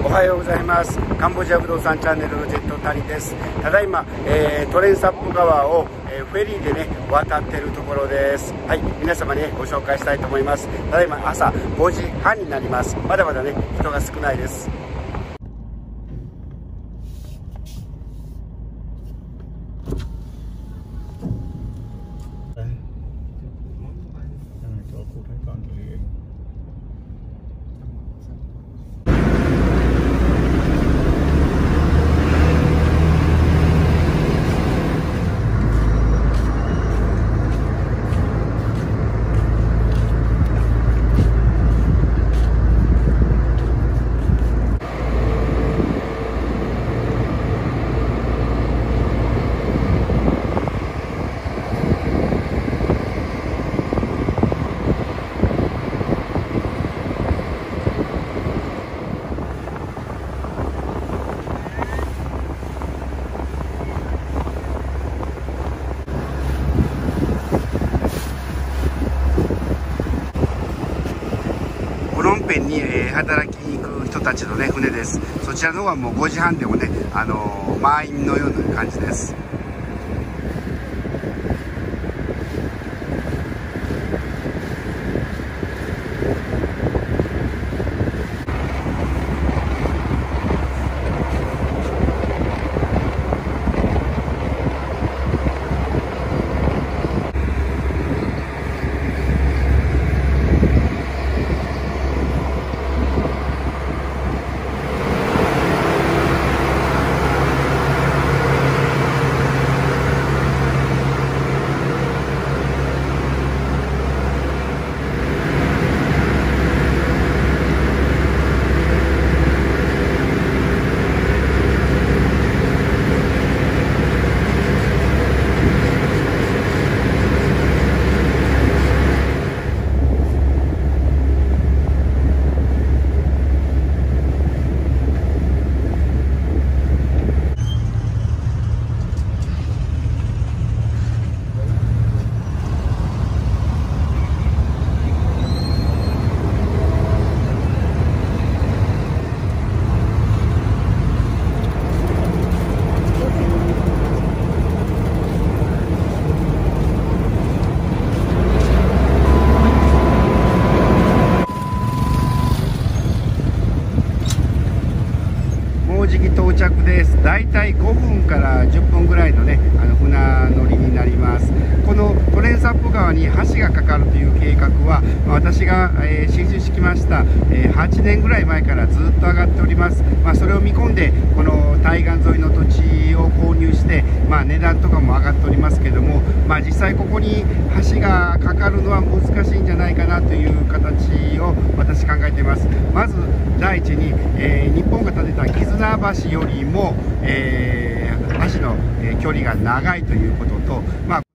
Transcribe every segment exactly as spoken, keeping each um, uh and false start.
おはようございます。カンボジア不動産チャンネルのジェットタリです。ただいま、えー、トレンサップ川を、えー、フェリーでね渡っているところです。はい、皆様に、ね、ご紹介したいと思います。ただいま朝ごじはんになります。まだまだね人が少ないです。プノンペンに、えー、働きに行く人たちの、ね、船です。そちらの方はもうごじはんでもね、あのー、満員のような感じです。到着です。だいたいごふんからじゅっぷんぐらいのねあの船乗りになります。このトレンサップ川に橋がかかるという計画は、まあ、私が、えー、進出してきました、えー、はちねんぐらい前からずっと上がっております。まあ、それを見込んでこの対岸沿いの土地を購入して、まあ、値段とかも上がっておりますけども、まあ、実際ここに橋がかかるのは難しいんじゃないかなという形を私考えています。まず第一に、えー、日本が建てた絆橋よりも、えー、橋の、えー、距離が長いということと、まあ、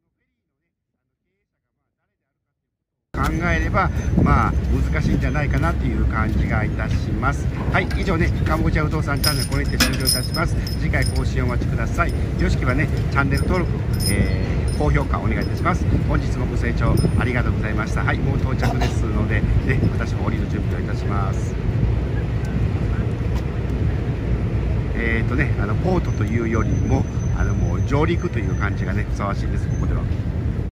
考えれば、まあ、難しいんじゃないかなという感じがいたします。はい、以上ね、カンボジア不動産チャンネルこれにて終了いたします。次回更新をお待ちください。よろしければね、チャンネル登録、えー、高評価お願いいたします。本日もご清聴ありがとうございました。はい、もう到着ですので、ね、私も降りる準備をいたします。えーとね、あのポートというよりもあのもう上陸という感じがねふさわしいです。ここでは。